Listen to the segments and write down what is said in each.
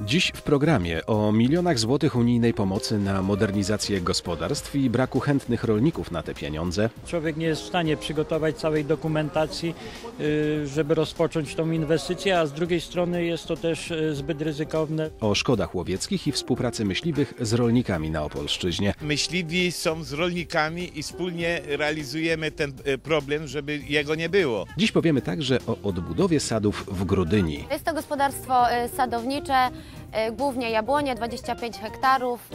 Dziś w programie o milionach złotych unijnej pomocy na modernizację gospodarstw i braku chętnych rolników na te pieniądze. Człowiek nie jest w stanie przygotować całej dokumentacji, żeby rozpocząć tą inwestycję, a z drugiej strony jest to też zbyt ryzykowne. O szkodach łowieckich i współpracy myśliwych z rolnikami na Opolszczyźnie. Myśliwi są z rolnikami i wspólnie realizujemy ten problem, żeby jego nie było. Dziś powiemy także o odbudowie sadów w Grudyni. Jest to gospodarstwo sadownicze, głównie jabłonie, 25 hektarów.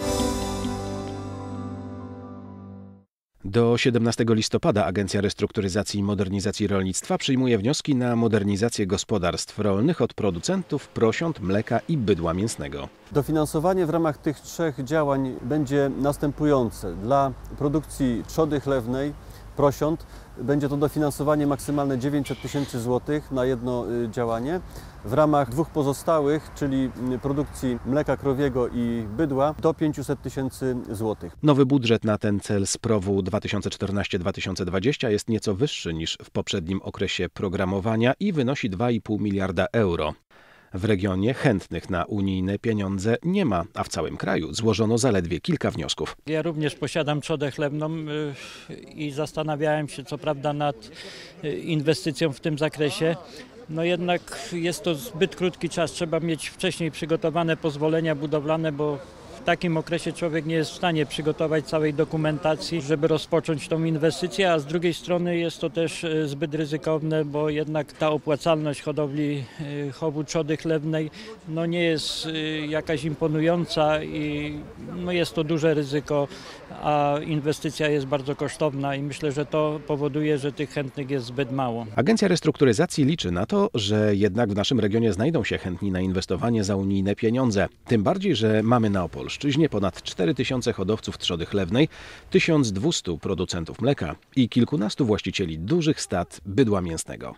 Do 17 listopada Agencja Restrukturyzacji i Modernizacji Rolnictwa przyjmuje wnioski na modernizację gospodarstw rolnych od producentów prosiąt, mleka i bydła mięsnego. Dofinansowanie w ramach tych trzech działań będzie następujące. Dla produkcji trzody chlewnej, prosiąt, będzie to dofinansowanie maksymalne 900 000 złotych na jedno działanie. W ramach dwóch pozostałych, czyli produkcji mleka krowiego i bydła, do 500 000 złotych. Nowy budżet na ten cel z PROW 2014-2020 jest nieco wyższy niż w poprzednim okresie programowania i wynosi 2,5 miliarda euro. W regionie chętnych na unijne pieniądze nie ma, a w całym kraju złożono zaledwie kilka wniosków. Ja również posiadam trzodę chlebną i zastanawiałem się co prawda nad inwestycją w tym zakresie. No jednak jest to zbyt krótki czas, trzeba mieć wcześniej przygotowane pozwolenia budowlane, bo w takim okresie człowiek nie jest w stanie przygotować całej dokumentacji, żeby rozpocząć tą inwestycję, a z drugiej strony jest to też zbyt ryzykowne, bo jednak ta opłacalność hodowli chowu trzody chlewnej nie jest jakaś imponująca i jest to duże ryzyko, a inwestycja jest bardzo kosztowna i myślę, że to powoduje, że tych chętnych jest zbyt mało. Agencja Restrukturyzacji liczy na to, że jednak w naszym regionie znajdą się chętni na inwestowanie za unijne pieniądze. Tym bardziej, że mamy na Opolszczyźnie ponad 4000 hodowców trzody chlewnej, 1200 producentów mleka i kilkunastu właścicieli dużych stad bydła mięsnego.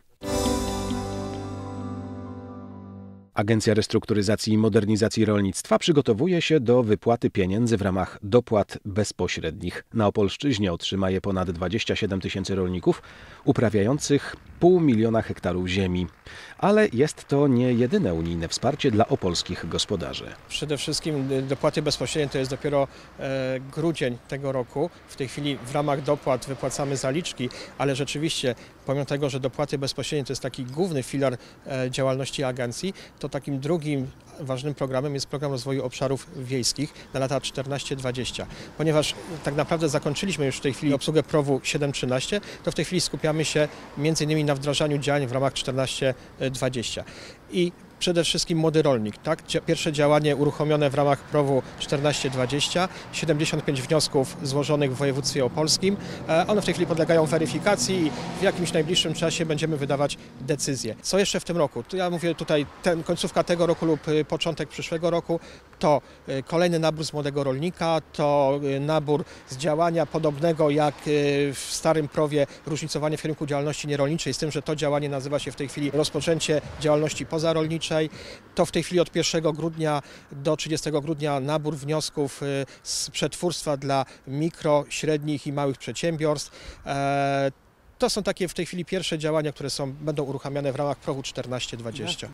Agencja Restrukturyzacji i Modernizacji Rolnictwa przygotowuje się do wypłaty pieniędzy w ramach dopłat bezpośrednich. Na Opolszczyźnie otrzyma je ponad 27 000 rolników uprawiających 500 000 hektarów ziemi. Ale jest to nie jedyne unijne wsparcie dla opolskich gospodarzy. Przede wszystkim dopłaty bezpośrednie to jest dopiero grudzień tego roku. W tej chwili w ramach dopłat wypłacamy zaliczki, ale rzeczywiście pomimo tego, że dopłaty bezpośrednie to jest taki główny filar działalności agencji, to takim drugim ważnym programem jest program rozwoju obszarów wiejskich na lata 14-20. Ponieważ tak naprawdę zakończyliśmy już w tej chwili obsługę PROW-u 7-13, to w tej chwili skupiamy się m.in. na wdrażaniu działań w ramach 14-20. I przede wszystkim młody rolnik. Tak? Pierwsze działanie uruchomione w ramach PROW-u 14-20, 75 wniosków złożonych w województwie opolskim. One w tej chwili podlegają weryfikacji i w jakimś najbliższym czasie będziemy wydawać decyzje. Co jeszcze w tym roku? To ja mówię tutaj końcówka tego roku lub początek przyszłego roku, to kolejny nabór z młodego rolnika, to nabór z działania podobnego jak w starym PROW-ie różnicowanie w kierunku działalności nierolniczej, z tym, że to działanie nazywa się w tej chwili rozpoczęcie działalności pozarolniczej. To w tej chwili od 1 grudnia do 30 grudnia nabór wniosków z przetwórstwa dla mikro, średnich i małych przedsiębiorstw. To są takie w tej chwili pierwsze działania, które będą uruchamiane w ramach PROW-u 14-20.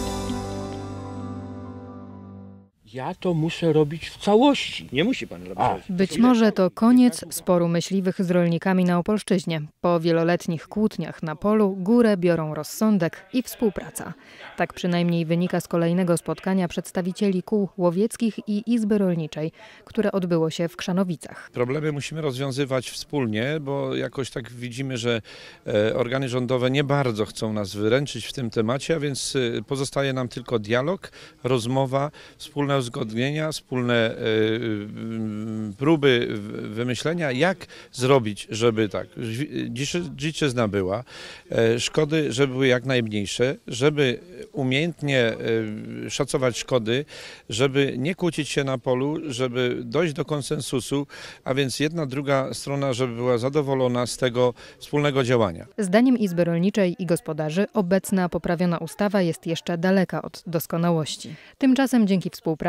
Ja to muszę robić w całości. Nie musi pan robić. Być może to koniec sporu myśliwych z rolnikami na Opolszczyźnie. Po wieloletnich kłótniach na polu górę biorą rozsądek i współpraca. Tak przynajmniej wynika z kolejnego spotkania przedstawicieli kół łowieckich i Izby Rolniczej, które odbyło się w Krzanowicach. Problemy musimy rozwiązywać wspólnie, bo jakoś tak widzimy, że organy rządowe nie bardzo chcą nas wyręczyć w tym temacie, a więc pozostaje nam tylko dialog, rozmowa, wspólne uzgodnienia, wspólne próby wymyślenia, jak zrobić, żeby tak dziczyzna była, szkody, żeby były jak najmniejsze, żeby umiejętnie szacować szkody, żeby nie kłócić się na polu, żeby dojść do konsensusu, a więc jedna, druga strona, żeby była zadowolona z tego wspólnego działania. Zdaniem Izby Rolniczej i gospodarzy obecna poprawiona ustawa jest jeszcze daleka od doskonałości. Tymczasem dzięki współpracy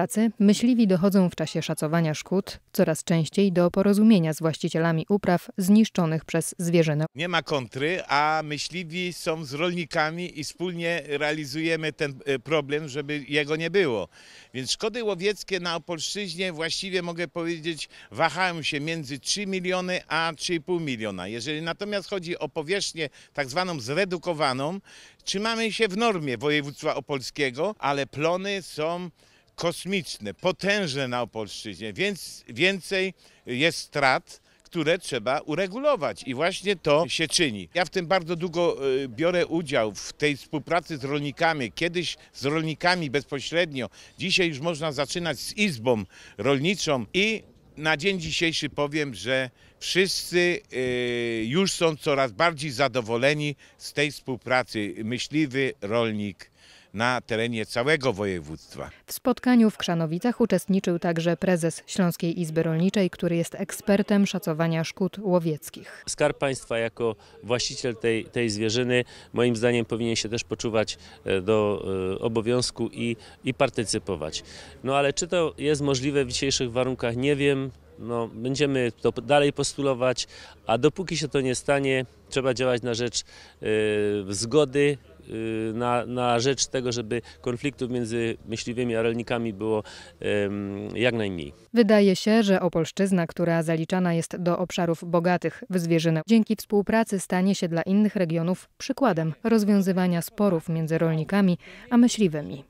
współpracy myśliwi dochodzą w czasie szacowania szkód coraz częściej do porozumienia z właścicielami upraw zniszczonych przez zwierzynę. Nie ma kontry, a myśliwi są z rolnikami i wspólnie realizujemy ten problem, żeby jego nie było. Więc szkody łowieckie na Opolszczyźnie właściwie mogę powiedzieć wahają się między 3 miliony a 3,5 miliona. Jeżeli natomiast chodzi o powierzchnię tak zwaną zredukowaną, trzymamy się w normie województwa opolskiego, ale plony są kosmiczne, potężne na Opolszczyźnie, więc więcej jest strat, które trzeba uregulować i właśnie to się czyni. Ja w tym bardzo długo biorę udział w tej współpracy z rolnikami, kiedyś z rolnikami bezpośrednio, dzisiaj już można zaczynać z izbą rolniczą i na dzień dzisiejszy powiem, że wszyscy już są coraz bardziej zadowoleni z tej współpracy myśliwy, rolnik na terenie całego województwa. W spotkaniu w Krzanowicach uczestniczył także prezes Śląskiej Izby Rolniczej, który jest ekspertem szacowania szkód łowieckich. Skarb Państwa jako właściciel tej zwierzyny moim zdaniem powinien się też poczuwać do obowiązku i partycypować. No ale czy to jest możliwe w dzisiejszych warunkach, nie wiem. No, będziemy to dalej postulować, a dopóki się to nie stanie, trzeba działać na rzecz zgody, na rzecz tego, żeby konfliktów między myśliwymi a rolnikami było jak najmniej. Wydaje się, że Opolszczyzna, która zaliczana jest do obszarów bogatych w zwierzynę, dzięki współpracy stanie się dla innych regionów przykładem rozwiązywania sporów między rolnikami a myśliwymi.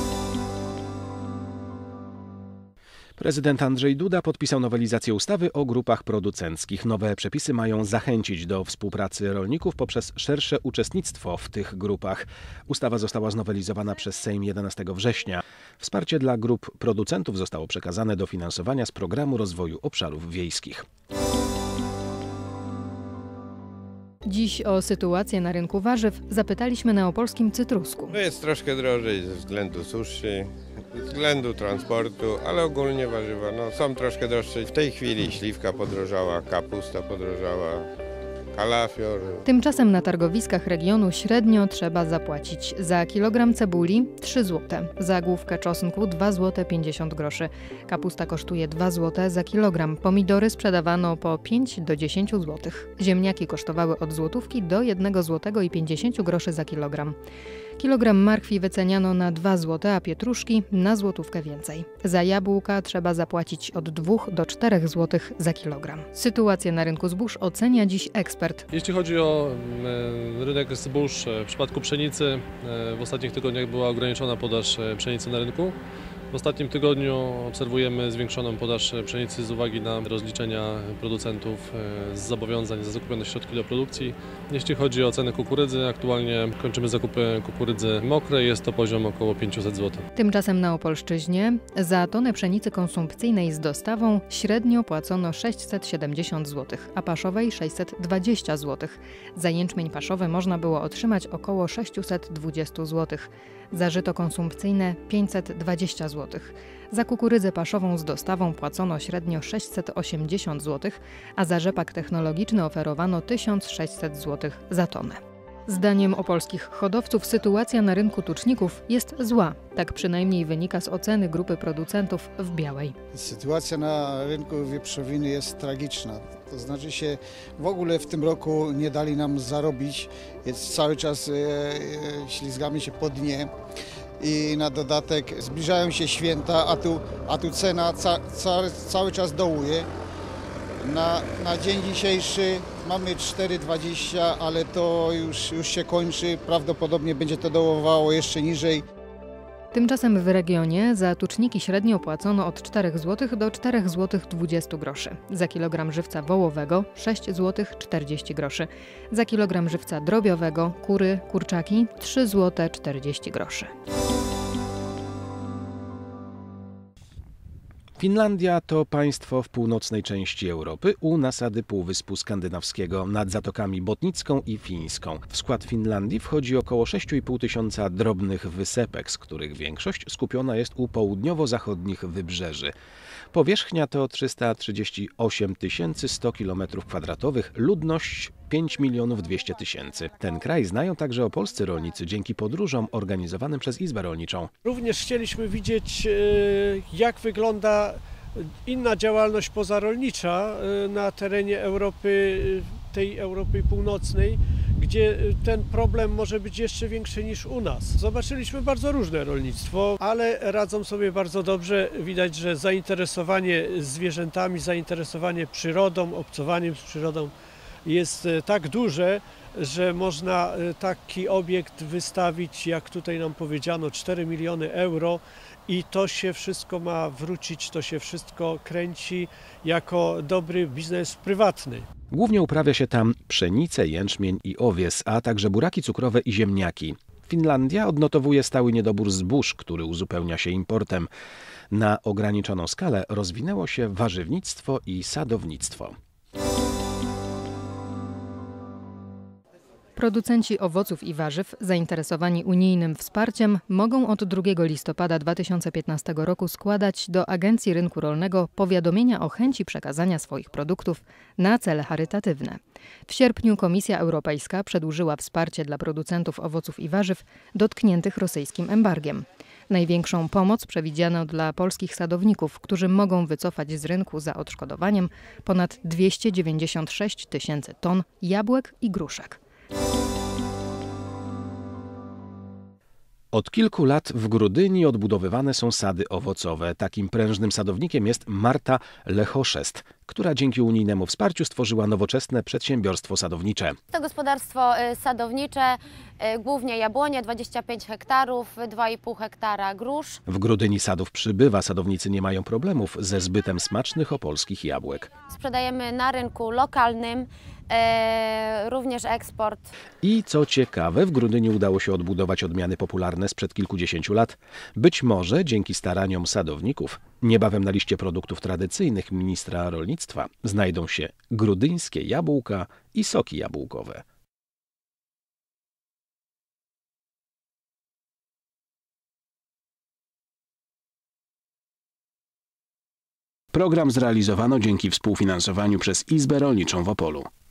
Prezydent Andrzej Duda podpisał nowelizację ustawy o grupach producenckich. Nowe przepisy mają zachęcić do współpracy rolników poprzez szersze uczestnictwo w tych grupach. Ustawa została znowelizowana przez Sejm 11 września. Wsparcie dla grup producentów zostało przekazane do finansowania z Programu Rozwoju Obszarów Wiejskich. Dziś o sytuację na rynku warzyw zapytaliśmy na opolskim Cytrusku. Jest troszkę drożej ze względu suszy, ze względu transportu, ale ogólnie warzywa są troszkę droższe. W tej chwili śliwka podrożała, kapusta podrożała, kalafior. Tymczasem na targowiskach regionu średnio trzeba zapłacić za kilogram cebuli 3 zł, za główkę czosnku 2 zł 50 groszy. Kapusta kosztuje 2 zł za kilogram, pomidory sprzedawano po 5 do 10 zł. Ziemniaki kosztowały od złotówki do 1 zł i 50 groszy za kilogram. Kilogram marchwi wyceniano na 2 zł, a pietruszki na złotówkę więcej. Za jabłka trzeba zapłacić od 2 do 4 zł za kilogram. Sytuację na rynku zbóż ocenia dziś ekspert. Jeśli chodzi o rynek zbóż, w przypadku pszenicy w ostatnich tygodniach była ograniczona podaż pszenicy na rynku. W ostatnim tygodniu obserwujemy zwiększoną podaż pszenicy z uwagi na rozliczenia producentów z zobowiązań za zakupione środki do produkcji. Jeśli chodzi o cenę kukurydzy, aktualnie kończymy zakupy kukurydzy mokrej, jest to poziom około 500 zł. Tymczasem na Opolszczyźnie za tonę pszenicy konsumpcyjnej z dostawą średnio płacono 670 zł, a paszowej 620 zł. Za jęczmień paszowy można było otrzymać około 620 zł. Za żyto konsumpcyjne 520 zł. Za kukurydzę paszową z dostawą płacono średnio 680 zł, a za rzepak technologiczny oferowano 1600 zł za tonę. Zdaniem opolskich hodowców sytuacja na rynku tuczników jest zła. Tak przynajmniej wynika z oceny grupy producentów w Białej. Sytuacja na rynku wieprzowiny jest tragiczna. To znaczy się w ogóle w tym roku nie dali nam zarobić. Jest cały czas ślizgamy się po dnie. I na dodatek zbliżają się święta, a tu cena cały czas dołuje. Na dzień dzisiejszy mamy 4,20, ale to już się kończy. Prawdopodobnie będzie to dołowało jeszcze niżej. Tymczasem w regionie za tuczniki średnio płacono od 4 zł do 4 zł 20 groszy. Za kilogram żywca wołowego 6 zł 40 groszy. Za kilogram żywca drobiowego, kury, kurczaki 3 zł 40 groszy. Finlandia to państwo w północnej części Europy u nasady Półwyspu Skandynawskiego nad Zatokami Botnicką i Fińską. W skład Finlandii wchodzi około 6,5 tysiąca drobnych wysepek, z których większość skupiona jest u południowo-zachodnich wybrzeży. Powierzchnia to 338 100 km², ludność 5 200 000. Ten kraj znają także opolscy rolnicy dzięki podróżom organizowanym przez Izbę Rolniczą. Również chcieliśmy widzieć, jak wygląda inna działalność pozarolnicza na terenie Europy, tej Europy Północnej, gdzie ten problem może być jeszcze większy niż u nas. Zobaczyliśmy bardzo różne rolnictwo, ale radzą sobie bardzo dobrze. Widać, że zainteresowanie zwierzętami, zainteresowanie przyrodą, obcowaniem z przyrodą jest tak duże, że można taki obiekt wystawić, jak tutaj nam powiedziano, 4 miliony euro i to się wszystko ma wrócić, to się wszystko kręci jako dobry biznes prywatny. Głównie uprawia się tam pszenicę, jęczmień i owies, a także buraki cukrowe i ziemniaki. Finlandia odnotowuje stały niedobór zbóż, który uzupełnia się importem. Na ograniczoną skalę rozwinęło się warzywnictwo i sadownictwo. Producenci owoców i warzyw zainteresowani unijnym wsparciem mogą od 2 listopada 2015 roku składać do Agencji Rynku Rolnego powiadomienia o chęci przekazania swoich produktów na cele charytatywne. W sierpniu Komisja Europejska przedłużyła wsparcie dla producentów owoców i warzyw dotkniętych rosyjskim embargiem. Największą pomoc przewidziano dla polskich sadowników, którzy mogą wycofać z rynku za odszkodowaniem ponad 296 000 ton jabłek i gruszek. Od kilku lat w Grudyni odbudowywane są sady owocowe. Takim prężnym sadownikiem jest Marta Lechoszest, która dzięki unijnemu wsparciu stworzyła nowoczesne przedsiębiorstwo sadownicze. To gospodarstwo sadownicze, głównie jabłonie, 25 hektarów, 2,5 hektara grusz. W Grudyni sadów przybywa, sadownicy nie mają problemów ze zbytem smacznych opolskich jabłek. Sprzedajemy na rynku lokalnym, również eksport. I co ciekawe, w Grudyni udało się odbudować odmiany popularne sprzed kilkudziesięciu lat. Być może dzięki staraniom sadowników niebawem na liście produktów tradycyjnych ministra rolnictwa znajdą się grudyńskie jabłka i soki jabłkowe. Program zrealizowano dzięki współfinansowaniu przez Izbę Rolniczą w Opolu.